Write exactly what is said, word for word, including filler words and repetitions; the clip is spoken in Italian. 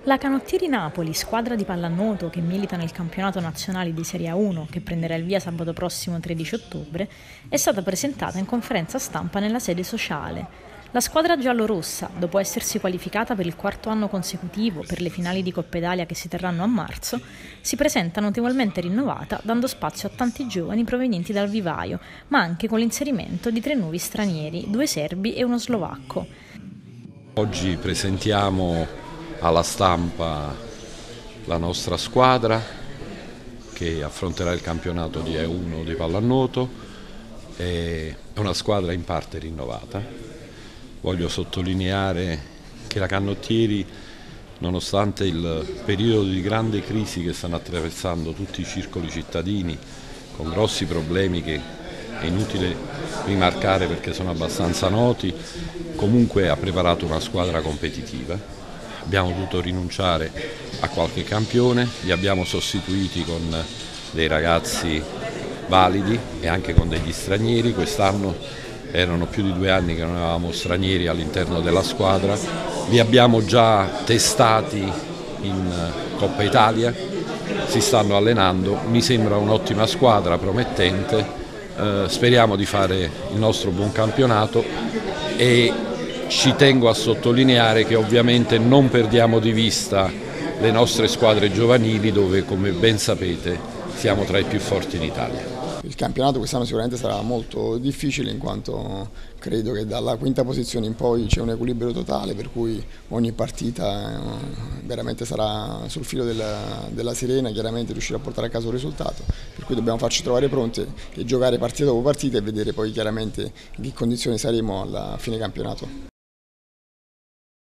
La Canottieri Napoli, squadra di pallanuoto che milita nel campionato nazionale di Serie A uno che prenderà il via sabato prossimo tredici ottobre, è stata presentata in conferenza stampa nella sede sociale. La squadra giallorossa, dopo essersi qualificata per il quarto anno consecutivo per le finali di Coppa Italia che si terranno a marzo, si presenta notevolmente rinnovata, dando spazio a tanti giovani provenienti dal vivaio, ma anche con l'inserimento di tre nuovi stranieri, due serbi e uno slovacco. Oggi presentiamo alla stampa la nostra squadra che affronterà il campionato di A uno di pallanuoto. È una squadra in parte rinnovata. Voglio sottolineare che la Canottieri, nonostante il periodo di grande crisi che stanno attraversando tutti i circoli cittadini, con grossi problemi che è inutile rimarcare perché sono abbastanza noti, comunque ha preparato una squadra competitiva. Abbiamo dovuto rinunciare a qualche campione, li abbiamo sostituiti con dei ragazzi validi e anche con degli stranieri. Quest'anno erano più di due anni che non avevamo stranieri all'interno della squadra. Li abbiamo già testati in Coppa Italia, si stanno allenando, mi sembra un'ottima squadra, promettente. Eh, speriamo di fare il nostro buon campionato e ci tengo a sottolineare che ovviamente non perdiamo di vista le nostre squadre giovanili dove, come ben sapete, siamo tra i più forti d'Italia. Il campionato quest'anno sicuramente sarà molto difficile, in quanto credo che dalla quinta posizione in poi c'è un equilibrio totale, per cui ogni partita veramente sarà sul filo della, della sirena, chiaramente riuscire a portare a casa un risultato, per cui dobbiamo farci trovare pronti e giocare partita dopo partita e vedere poi chiaramente in che condizioni saremo alla fine campionato.